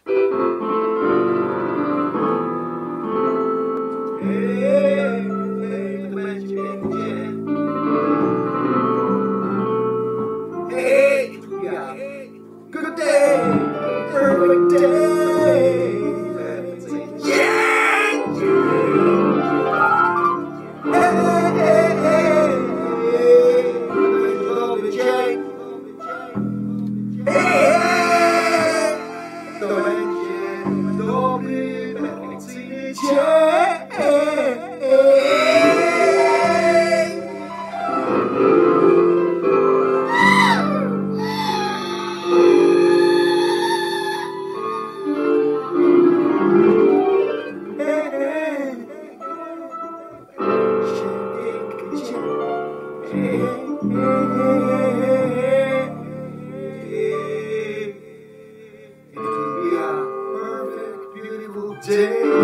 Good day, perfect day. Yeah! Hey, dobry dzień. To będzie dobry, perfekcyjny dzień. It will be a perfect, beautiful day.